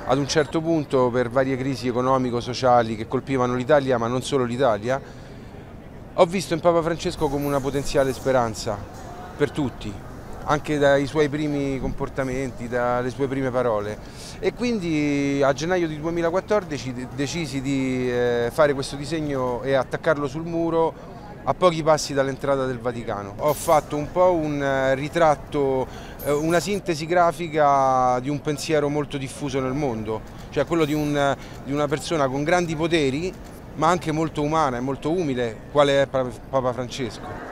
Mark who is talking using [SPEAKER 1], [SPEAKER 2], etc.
[SPEAKER 1] ad un certo punto, per varie crisi economico-sociali che colpivano l'Italia, ma non solo l'Italia, ho visto in Papa Francesco come una potenziale speranza per tutti, anche dai suoi primi comportamenti, dalle sue prime parole. E quindi a gennaio di 2014 decisi di fare questo disegno e attaccarlo sul muro a pochi passi dall'entrata del Vaticano. Ho fatto un po' un ritratto, una sintesi grafica di un pensiero molto diffuso nel mondo, cioè quello di una persona con grandi poteri, ma anche molto umana e molto umile, quale è Papa Francesco.